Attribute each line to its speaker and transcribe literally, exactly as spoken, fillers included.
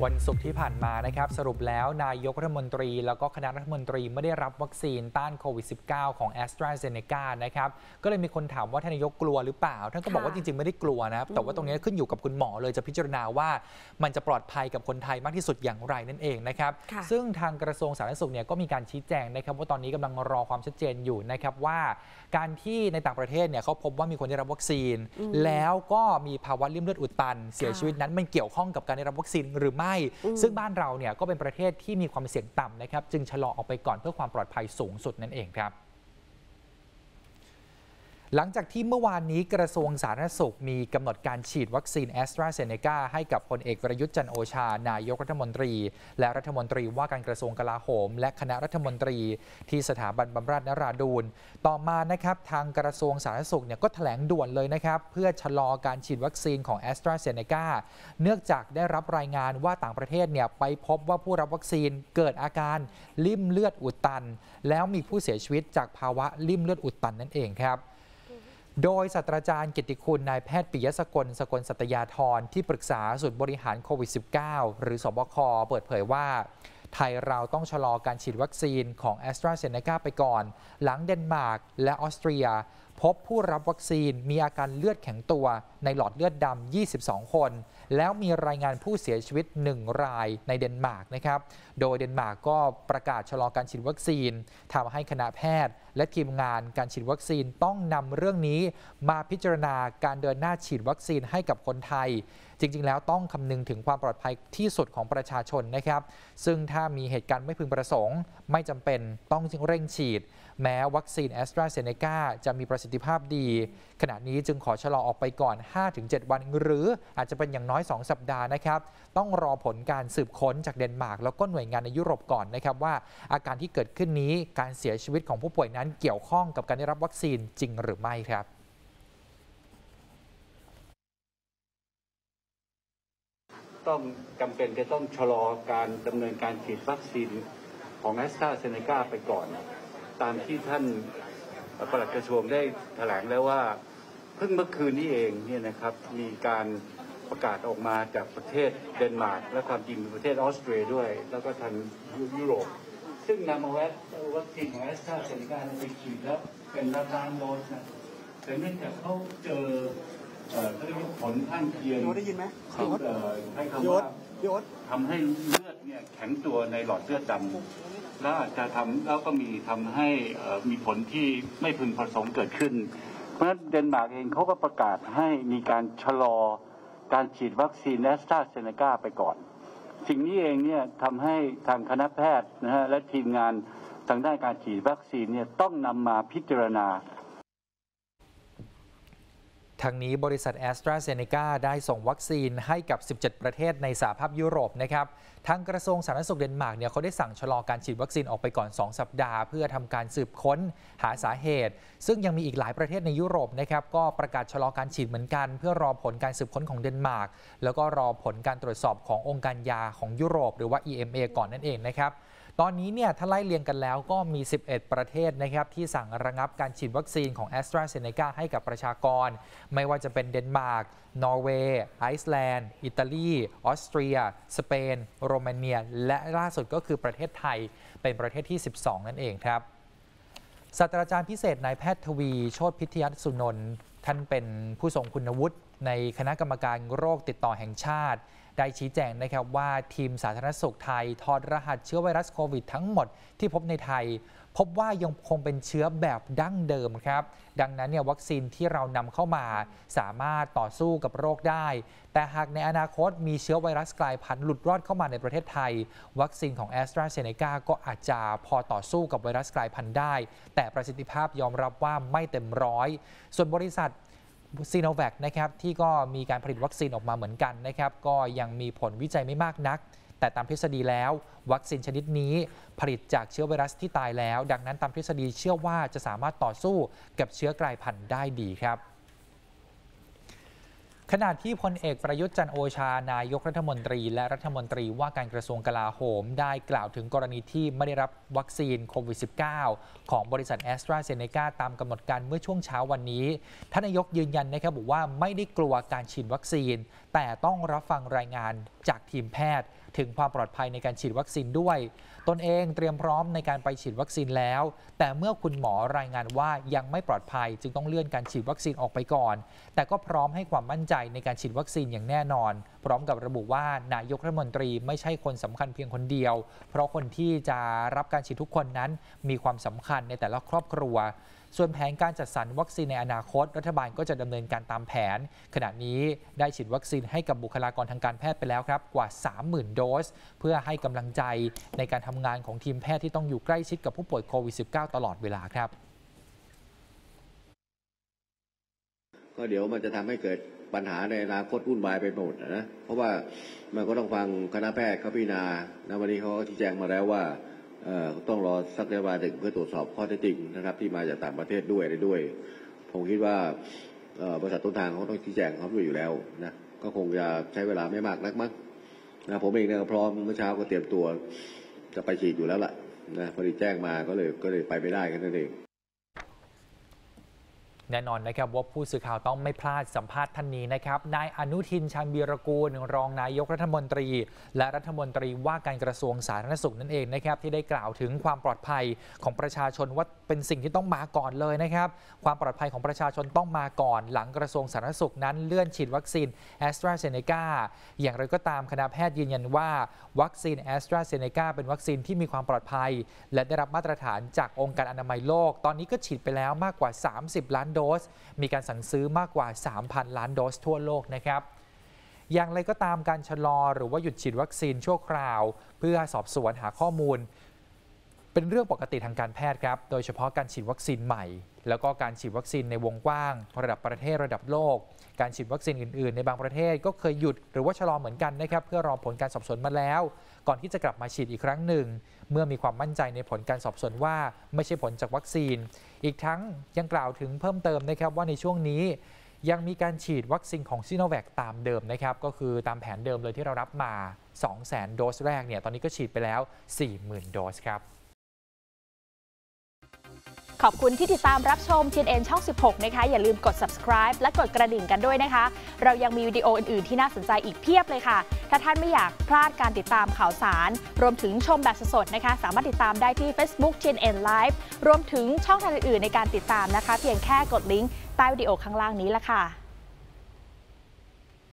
Speaker 1: วันศุกร์ที่ผ่านมานะครับสรุปแล้วนายกรัฐมนตรีแล้วก็คณะรัฐมนตรีไม่ได้รับวัคซีนต้านโควิด สิบเก้า ของ AstraZeneca นะครับก็เลยมีคนถามว่าท่านนายกกลัวหรือเปล่าท่านก็บอกว่าจริงๆไม่ได้กลัวนะแต่ว่าตรงนี้ขึ้นอยู่กับคุณหมอเลยจะพิจารณาว่ามันจะปลอดภัยกับคนไทยมากที่สุดอย่างไรนั่นเองนะครับซึ่งทางกระทรวงสาธารณสุขเนี่ยก็มีการชี้แจงนะครับว่าตอนนี้กำลังรอความชัดเจนอยู่นะครับว่าการที่ในต่างประเทศเนี่ยเขาพบว่ามีคนได้รับวัคซีนแล้วก็มีภาวะริ่มเลือดอุดตันเสียชีวิตนั้นมันเกี่ยวข้องกับการได้รับวัคซีนหรือไม่ซึ่งบ้านเราเนี่ยก็เป็นประเทศที่มีความเสี่ยงต่ำนะครับจึงชะลอออกไปก่อนเพื่อความปลอดภัยสูงสุดนั่นเองครับหลังจากที่เมื่อวานนี้กระทรวงสาธารณสุขมีกำหนดการฉีดวัคซีน AstraZeneca ให้กับพลเอกประยุทธ์จันทร์โอชานายกรัฐมนตรีและรัฐมนตรีว่าการกระทรวงกลาโหมและคณะรัฐมนตรีที่สถาบันบำราศนราดูลต่อมานะครับทางกระทรวงสาธารณสุขเนี่ยก็แถลงด่วนเลยนะครับเพื่อชะลอการฉีดวัคซีนของ AstraZeneca เนื่องจากได้รับรายงานว่าต่างประเทศเนี่ยไปพบว่าผู้รับวัคซีนเกิดอาการลิ่มเลือดอุดตันแล้วมีผู้เสียชีวิตจากภาวะลิ่มเลือดอุดตันนั่นเองครับโดยศาสตราจารย์กิตติคุณนายแพทย์ปิยสกลสกลสัตยาธรที่ปรึกษาศูนย์บริหารโควิด สิบเก้า หรือสบคเปิดเผยว่าไทยเราต้องชะลอการฉีดวัคซีนของ AstraZeneca ไปก่อนหลังเดนมาร์กและออสเตรียพบผู้รับวัคซีนมีอาการเลือดแข็งตัวในหลอดเลือดดำ ยี่สิบสอง คนแล้วมีรายงานผู้เสียชีวิต หนึ่ง รายในเดนมาร์กนะครับโดยเดนมาร์กก็ประกาศชะลอการฉีดวัคซีนทำให้คณะแพทย์และทีมงานการฉีดวัคซีนต้องนำเรื่องนี้มาพิจารณาการเดินหน้าฉีดวัคซีนให้กับคนไทยจริงๆแล้วต้องคำนึงถึงความปลอดภัยที่สุดของประชาชนนะครับซึ่งถ้ามีเหตุการณ์ไม่พึงประสงค์ไม่จำเป็นต้องเร่งฉีดแม้วัคซีน AstraZeneca จะมีประสิทธิภาพดีขณะนี้จึงขอชะลอออกไปก่อน ห้าถึงเจ็ด วันหรืออาจจะเป็นอย่างน้อยสองสัปดาห์นะครับต้องรอผลการสืบค้นจากเดนมาร์กแล้วก็หน่วยงานในยุโรปก่อนนะครับว่าอาการที่เกิดขึ้นนี้การเสียชีวิตของผู้ป่วยนั้นเกี่ยวข้องกับการได้รับวัคซีนจริงหรือไม่ครับ
Speaker 2: ต้องจำเป็นจะต้องชะลอการดำเนินการฉีดวัคซีนของ AstraZeneca ไปก่อนตามที่ท่านปลัดกระทรวงได้แถลงแล้วว่าเพิ่งเมื่อคืนนี้เองเนี่ยนะครับมีการประกาศออกมาจากประเทศเดนมาร์กและความจริงมีประเทศออสเตรียด้วยแล้วก็ทางยุโรปซึ่งนำเอาวัคซีนของ AstraZeneca ไปฉีดแล้วเป็นล้านๆโดสนะแต่เนื่องจากเขาเจอเขาเรียกว่าผลข้างเคียง
Speaker 3: ได้ยินไหม
Speaker 2: ให้คำว่าทำให้เลือดเนี่ยแข็งตัวในหลอดเลือดดำแล้วอาจจะทำแล้วก็มีทำให้มีผลที่ไม่พึงประสงค์เกิดขึ้นเพราะฉะนั้นเดนมาร์กเองเขาก็ประกาศให้มีการชะลอการฉีดวัคซีน AstraZeneca ไปก่อนสิ่งนี้เองเนี่ยทำให้ทางคณะแพทย์นะฮะและทีมงานทางด้านการฉีดวัคซีนเนี่ยต้องนำมาพิจารณา
Speaker 1: ทางนี้บริษัท AstraZeneca ได้ส่งวัคซีนให้กับสิบเจ็ดประเทศในสหภาพยุโรปนะครับทางกระทรวงสาธารณสุขเดนมาร์กเนี่ยเขาได้สั่งชะลอการฉีดวัคซีนออกไปก่อนสองสัปดาห์เพื่อทำการสืบค้นหาสาเหตุซึ่งยังมีอีกหลายประเทศในยุโรปนะครับก็ประกาศชะลอการฉีดเหมือนกันเพื่อรอผลการสืบค้นของเดนมาร์กแล้วก็รอผลการตรวจสอบขององค์การยาของยุโรปหรือว่า อี เอ็ม เอ ก่อนนั่นเองนะครับตอนนี้เนี่ยถ้าไล่เรียงกันแล้วก็มีสิบเอ็ดประเทศนะครับที่สั่งระงับการฉีดวัคซีนของ AstraZeneca ให้กับประชากรไม่ว่าจะเป็นเดนมาร์กนอร์เวย์ไอซ์แลนด์อิตาลีออสเตรียสเปนโรมาเนียและล่าสุดก็คือประเทศไทยเป็นประเทศที่สิบสองนั่นเองครับศาสตราจารย์พิเศษนายแพทย์ทวีโชติพิทยสุนนท์ท่านเป็นผู้ทรงคุณวุฒิในคณะกรรมการโรคติดต่อแห่งชาติได้ชี้แจงนะครับว่าทีมสาธารณสุขไทยถอดรหัสเชื้อไวรัสโควิดทั้งหมดที่พบในไทยพบว่ายังคงเป็นเชื้อแบบดั้งเดิมครับดังนั้นเนี่ยวัคซีนที่เรานำเข้ามาสามารถต่อสู้กับโรคได้แต่หากในอนาคตมีเชื้อไวรัสกลายพันธุ์หลุดรอดเข้ามาในประเทศไทยวัคซีนของ AstraZeneca ก็อาจจะพอต่อสู้กับไวรัสกลายพันธุ์ได้แต่ประสิทธิภาพยอมรับว่าไม่เต็มร้อยส่วนบริษัทซีโนแวคนะครับที่ก็มีการผลิตวัคซีนออกมาเหมือนกันนะครับก็ยังมีผลวิจัยไม่มากนักแต่ตามทฤษฎีแล้ววัคซีนชนิดนี้ผลิตจากเชื้อไวรัสที่ตายแล้วดังนั้นตามทฤษฎีเชื่อว่าจะสามารถต่อสู้กับเชื้อกลายพันธุ์ได้ดีครับ ขณะที่พลเอกประยุทธ์จันทร์โอชานายกรัฐมนตรีและรัฐมนตรีว่าการกระทรวงกลาโหมได้กล่าวถึงกรณีที่ไม่ได้รับวัคซีนโควิด สิบเก้า ของบริษัท AstraZeneca ตามกำหนดการเมื่อช่วงเช้าวันนี้ท่านนายกยืนยันนะครับบอกว่าไม่ได้กลัวการฉีดวัคซีนแต่ต้องรับฟังรายงานจากทีมแพทย์ถึงความปลอดภัยในการฉีดวัคซีนด้วยตนเองเตรียมพร้อมในการไปฉีดวัคซีนแล้วแต่เมื่อคุณหมอรายงานว่ายังไม่ปลอดภัยจึงต้องเลื่อนการฉีดวัคซีนออกไปก่อนแต่ก็พร้อมให้ความมั่นใจในการฉีดวัคซีนอย่างแน่นอนพร้อมกับระบุว่านายกรัฐมนตรีไม่ใช่คนสำคัญเพียงคนเดียวเพราะคนที่จะรับการฉีดทุกคนนั้นมีความสำคัญในแต่ละครอบครัวส่วนแผนการจัดสรรวัคซีนในอนาคตรัฐบาลก็จะดำเนินการตามแผนขณะนี้ได้ฉีดวัคซีนให้กับบุคลากรทางการแพทย์ไปแล้วครับกว่า สามหมื่น โดสเพื่อให้กำลังใจในการทำงานของทีมแพทย์ที่ต้องอยู่ใกล้ชิดกับผู้ป่วยโควิด สิบเก้า ตลอดเวลาครับ
Speaker 3: ก็เดี๋ยวมันจะทำให้เกิดปัญหาในอนาคตวุ่นวายไปหมดนะเพราะว่ามันก็ต้องฟังคณะแพทย์เขาพิจารณานะวันนี้เขาก็ชี้แจงมาแล้วว่าต้องรอสักระยะเวลาหนึ่งเพื่อตรวจสอบข้อเท็จจริงนะครับที่มาจากต่างประเทศด้วยด้วยผมคิดว่าบริษัทต้นทางเขาต้องชี้แจงเขาด้วยอยู่แล้วนะก็คงจะใช้เวลาไม่มากนักมั้งนะผมเองเนี่ยพร้อมเมื่อเช้าก็เตรียมตัวจะไปฉีดอยู่แล้วล่ะนะพอดีแจ้งมาก็เลยก็เลยไปไม่ได้แค่นั้นเอง
Speaker 1: แน่นอนนะครับว่าผู้สื่อข่าวต้องไม่พลาดสัมภาษณ์ท่านนี้นะครับนายอนุทินชาญวีรกูลรองนายกรัฐมนตรีและรัฐมนตรีว่าการกระทรวงสาธารณสุขนั่นเองนะครับที่ได้กล่าวถึงความปลอดภัยของประชาชนว่าเป็นสิ่งที่ต้องมาก่อนเลยนะครับความปลอดภัยของประชาชนต้องมาก่อนหลังกระทรวงสาธารณสุขนั้นเลื่อนฉีดวัคซีนแอสตราเซเนกาอย่างไรก็ตามคณะแพทย์ยืนยันว่าวัคซีนแอสตราเซเนกาเป็นวัคซีนที่มีความปลอดภัยและได้รับมาตรฐานจากองค์การอนามัยโลกตอนนี้ก็ฉีดไปแล้วมากกว่าสามสิบล้านโดสมีการสั่งซื้อมากกว่า สามพัน ล้านโดสทั่วโลกนะครับอย่างไรก็ตามการชะลอหรือว่าหยุดฉีดวัคซีนชั่วคราวเพื่อสอบสวนหาข้อมูลเป็นเรื่องปกติทางการแพทย์ครับโดยเฉพาะการฉีดวัคซีนใหม่แล้วก็การฉีดวัคซีนในวงกว้างระดับประเทศระดับโลกการฉีดวัคซีนอื่นๆในบางประเทศก็เคยหยุดหรือว่าชะลอเหมือนกันนะครับเพื่อรอผลการสอบสวนมาแล้วก่อนที่จะกลับมาฉีดอีกครั้งหนึ่งเมื่อมีความมั่นใจในผลการสอบสวนว่าไม่ใช่ผลจากวัคซีนอีกทั้งยังกล่าวถึงเพิ่มเติมนะครับว่าในช่วงนี้ยังมีการฉีดวัคซีนของซิโนแวคตามเดิมนะครับก็คือตามแผนเดิมเลยที่เรารับมา สองแสน โดสแรกเนี่ยตอนนี้ก็ฉีดไปแล้ว สี่หมื่น โดสครับ
Speaker 4: ขอบคุณที่ติดตามรับชม ที เอ็น เอ็น ช่อง สิบหก นะคะอย่าลืมกด ซับสไครบ์ และกดกระดิ่งกันด้วยนะคะเรายังมีวิดีโออื่นๆที่น่าสนใจอีกเพียบเลยค่ะถ้าท่านไม่อยากพลาดการติดตามข่าวสารรวมถึงชมแบบสดๆนะคะสามารถติดตามได้ที่ Facebook ที เอ็น เอ็น Live รวมถึงช่องทางอื่นๆในการติดตามนะคะเพียงแค่กดลิงก์ใต้วิดีโอข้างล่างนี้ละค่ะ